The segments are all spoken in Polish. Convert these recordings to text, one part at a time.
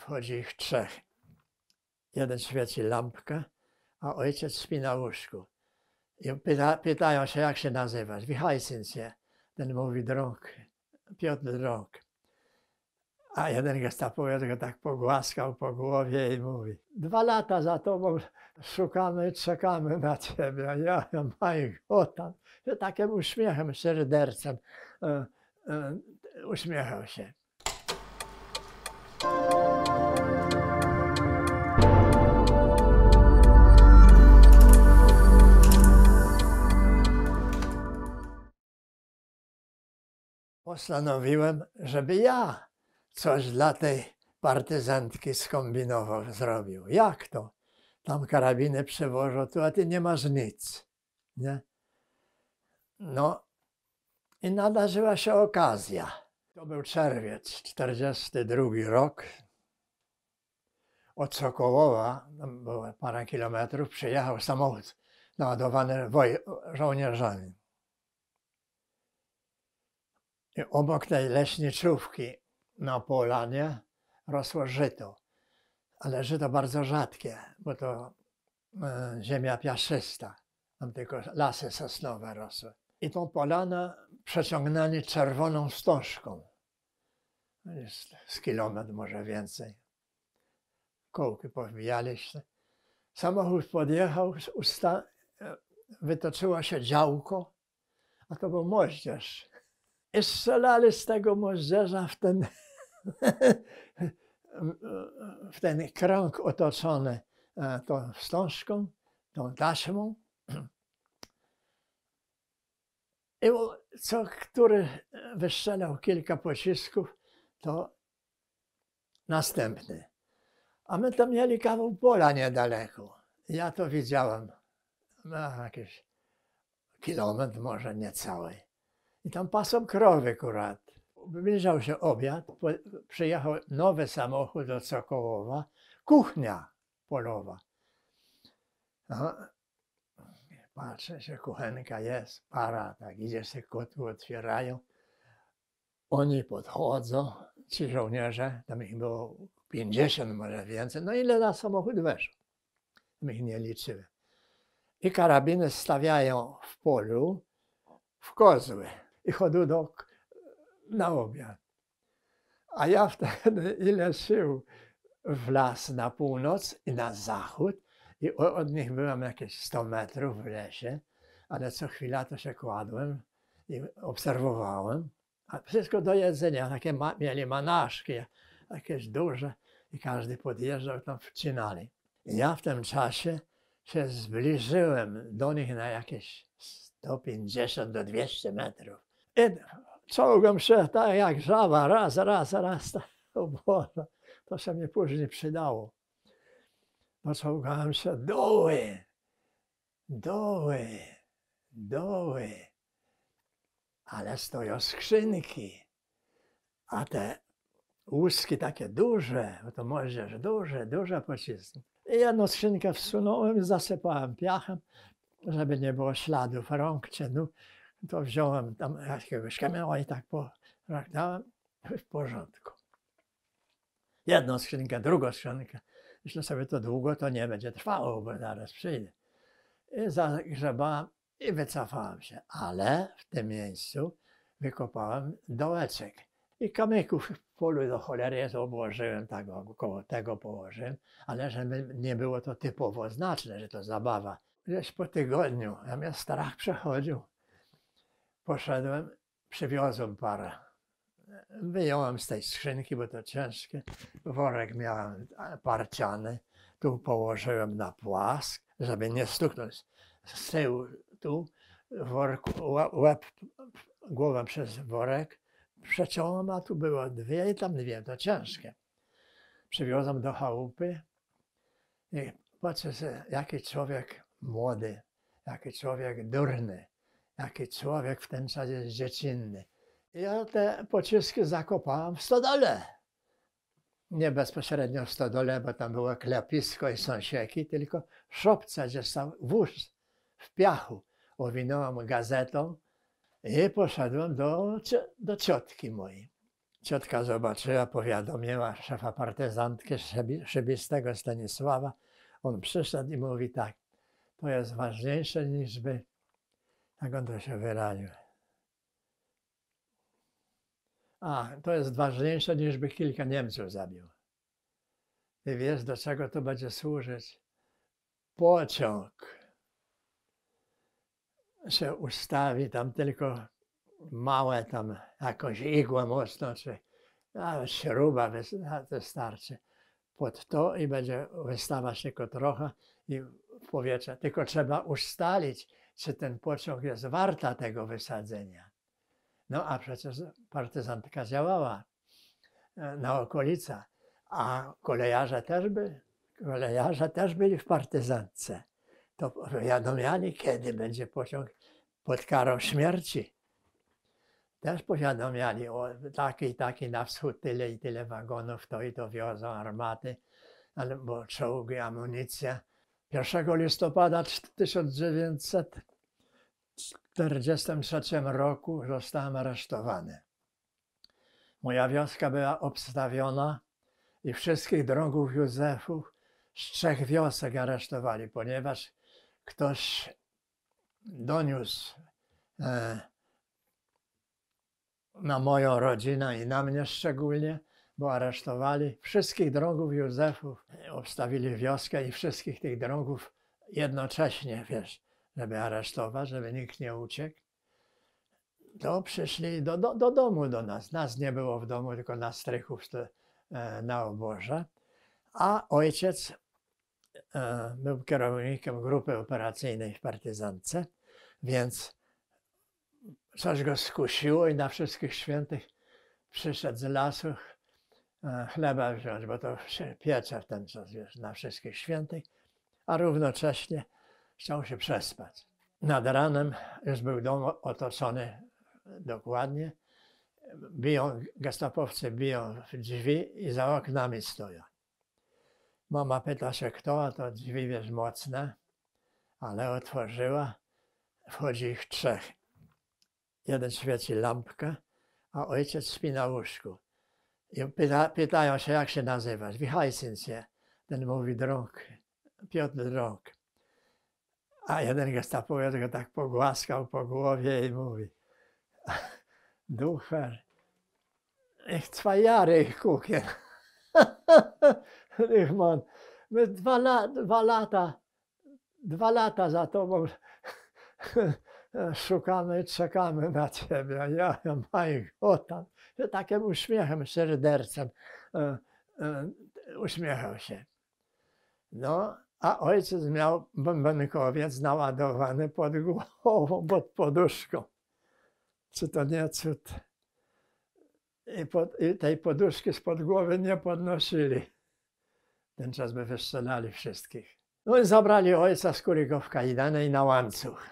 wchodzi ich trzech. Jeden świeci lampkę, a ojciec śpi na łóżku. I pytają się, jak się nazywasz. Wichajcyn się. Ten mówi Drąg, Piotr Drąg. A jeden gestapowiec go tak pogłaskał po głowie i mówi: 2 lata za tobą szukamy, czekamy na ciebie. A ja, my tam, że takim uśmiechem, szydercem uśmiechał się. Postanowiłem, żeby ja coś dla tej partyzantki skombinował, zrobił. Jak to? Tam karabiny przewożą, tu, a ty nie masz nic. Nie? No i nadarzyła się okazja. To był czerwiec, 42 rok. Od Sokołowa, tam było parę kilometrów, przyjechał samochód naładowany żołnierzami. I obok tej leśniczówki na polanie rosło żyto, ale żyto bardzo rzadkie, bo to ziemia piaszczysta, tam tylko lasy sosnowe rosły. I tą polanę przeciągnęli czerwoną wstążką, jest z kilometr, może więcej. Kołki powbijali się. Samochód podjechał, wytoczyło się działko, a to był moździerz. I strzelali z tego moździerza w ten krąg otoczony tą wstążką, tą taśmą. I który wystrzelał kilka pocisków, to następny. A my tam mieli kawał pola niedaleko. Ja to widziałem, jakiś kilometr, może niecały. I tam pasą krowy akurat. Zbliżał się obiad, przyjechał nowy samochód do Sokołowa, kuchnia polowa. No, patrzę, że kuchenka jest, para, tak idzie się, kotły otwierają. Oni podchodzą, ci żołnierze, tam ich było 50, może więcej, no ile na samochód weszło. My ich nie liczyły. I karabiny stawiają w polu, w kozły i chodzą na obiad. A ja wtedy ile sił w las na północ i na zachód i od nich byłem jakieś 100 metrów w lesie, ale co chwila to się kładłem i obserwowałem. A wszystko do jedzenia, takie mieli manaszki, jakieś duże i każdy podjeżdżał, tam wcinali. I ja w tym czasie się zbliżyłem do nich na jakieś 150 do 200 metrów. I czołgam się tak jak żaba, raz. O Boże, to się mi później przydało. Poczołgałem się doły. Ale stoją skrzynki, a te łuski takie duże, bo to moździerz duże pociski. I jedną skrzynkę wsunąłem i zasypałem piachem, żeby nie było śladów rąk czy nóg. To wziąłem tam jakiegoś kamienia i tak dałem w porządku. Jedną skrzynkę, drugą skrzynkę. Myślę sobie, to długo to nie będzie trwało, bo zaraz przyjdę. I zagrzebałem i wycofałem się, ale w tym miejscu wykopałem dołeczek i kamyków w polu do cholery obłożyłem, tak około tego położyłem, ale żeby nie było to typowo znaczne, że to zabawa. Gdzieś po tygodniu, a mnie strach przechodził, poszedłem, przywiozłem parę. Wyjąłem z tej skrzynki, bo to ciężkie, worek miałem parciany, tu położyłem na płask, żeby nie stuknąć. Z tyłu tu worku, łeb, głowę przez worek przeciąłem, a tu było dwie i tam dwie, to ciężkie. Przywiozłem do chałupy i patrzę sobie, jaki człowiek młody, jaki człowiek durny, jaki człowiek w ten czas jest dziecinny. I ja te pociski zakopałem w stodole. Nie bezpośrednio w stodole, bo tam było klepisko i sąsieki, tylko w szopce, gdzie stał wóz w piachu. Owinąłem gazetą i poszedłem do ciotki mojej. Ciotka zobaczyła, powiadomiła szefa partyzantki Szybistego Stanisława. On przyszedł i mówi tak, to jest ważniejsze niż by, jak on to się wyraził, to jest ważniejsze niż by kilka Niemców zabił. I wiesz, do czego to będzie służyć? Pociąg się ustawi, tam tylko małe tam jakąś igłę mocno, czy śruba wystarczy pod to i będzie wystawać tylko trochę i w powietrze. Tylko trzeba ustalić, czy ten pociąg jest warta tego wysadzenia. No a przecież partyzantka działała na okolicach, a kolejarze też byli w partyzantce. To powiadamiali, kiedy będzie pociąg pod karą śmierci. Też powiadamiali, o taki na wschód, tyle i tyle wagonów, to i to wiozą armaty, albo czołgi, amunicja. 1 listopada 1943 roku zostałem aresztowany. Moja wioska była obstawiona i wszystkich drągów Józefów z 3 wiosek aresztowali, ponieważ ktoś doniósł na moją rodzinę i na mnie szczególnie, bo aresztowali wszystkich drągów Józefów, obstawili wioskę i wszystkich tych drągów jednocześnie, wiesz, żeby aresztować, żeby nikt nie uciekł. To przyszli do domu do nas. Nas nie było w domu, tylko na strychów na oborze. A ojciec był kierownikiem grupy operacyjnej w partyzantce, więc coś go skusiło i na Wszystkich Świętych przyszedł z lasu chleba wziąć, bo to się piecze w ten czas, wiesz, na Wszystkich Świętych, a równocześnie chciał się przespać. Nad ranem już był dom otoczony dokładnie, gestapowcy biją w drzwi i za oknami stoją. Mama pyta się kto, a to drzwi, wiesz, mocne, ale otworzyła, wchodzi ich 3. Jeden świeci lampkę, a ojciec śpi na łóżku. I pytają się, jak się nazywasz. Wie heißen Sie? Ten mówi Drąg, Piotr Drąg. A jeden gestapowiec go tak pogłaskał po głowie i mówi, Ducher, ich 2 Jahre ich gucken. Ich man, my 2 lata za tobą szukamy, czekamy na ciebie. Ja mein Gott, tam takim uśmiechem, szydercem uśmiechał się. No, a ojciec miał bębenkowiec naładowany pod głową, pod poduszką. Czy to nie cud? I tej poduszki spod głowy nie podnosili. Ten czas by wystrzelali wszystkich. No i zabrali ojca, skuli go w kajdanę i na łańcuch.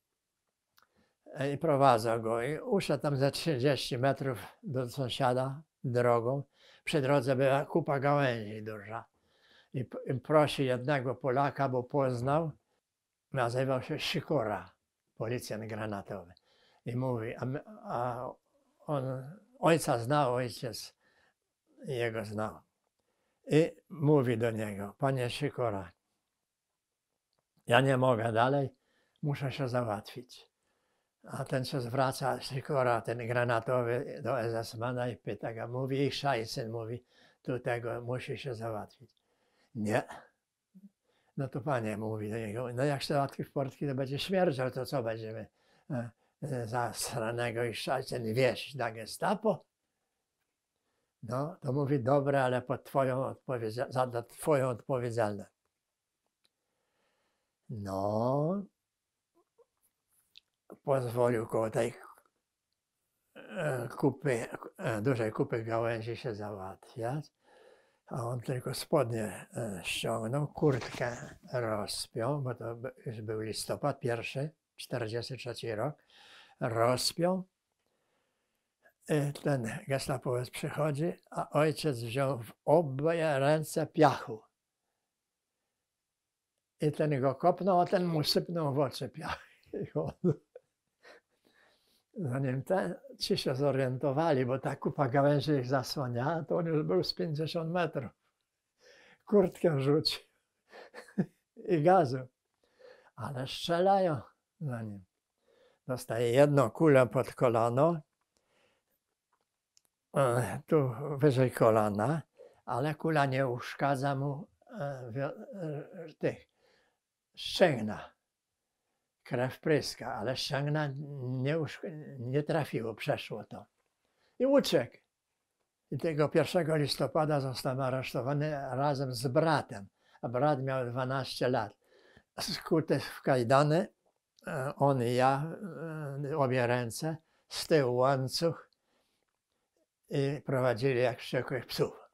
I prowadzą go. I uszedł tam ze 30 metrów do sąsiada drogą. Przy drodze była kupa gałęzi duża. I prosi jednego Polaka, bo poznał, nazywał się Sikora, policjant granatowy. I mówi, a on ojca znał, ojciec jego znał. I mówi do niego, panie Sikora, ja nie mogę dalej, muszę się załatwić. A ten się zwraca, Sikora, ten granatowy, do SS-mana i pyta go, mówi, ich szajsyn, mówi, tu tego musi się załatwić. Nie. No to panie mówi do niego, no jak się załatwi w portki, to będzie śmierdział, to co będziemy za stranego i szajsyn wieść na gestapo? No, to mówi, dobre, ale pod za twoją odpowiedzialność. No, pozwolił koło tej dużej kupy gałęzi się załatwiać, a on tylko spodnie ściągnął, kurtkę rozpiął, bo to już był listopad 1943 rok, rozpiął. Ten gestapowiec przychodzi, a ojciec wziął w obie ręce piachu. I ten go kopnął, a ten mu sypnął w oczy piach. Zanim ci się zorientowali, bo ta kupa gałęzi ich zasłaniała, to on już był z 50 metrów. Kurtkę rzucił i gazu. Ale strzelają za nim. Dostaje jedną kulę pod kolano, tu wyżej kolana, ale kula nie uszkadza mu tych ścięgna. Krew pryska, ale ścięgna nie trafiło, przeszło to. I uciekł. I tego 1 listopada został aresztowany razem z bratem, a brat miał 12 lat. Skuty w kajdany, on i ja, obie ręce, z tyłu łańcuch i prowadzili jak wściekłych psów.